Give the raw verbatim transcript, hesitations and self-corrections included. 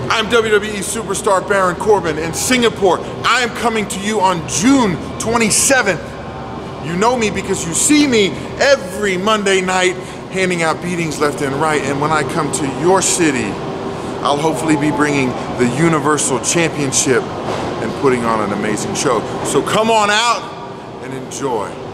I'm W W E superstar Baron Corbin in Singapore. I am coming to you on June twenty-seventh. You know me because you see me every Monday night handing out beatings left and right. And when I come to your city, I'll hopefully be bringing the Universal Championship and putting on an amazing show. So come on out and enjoy.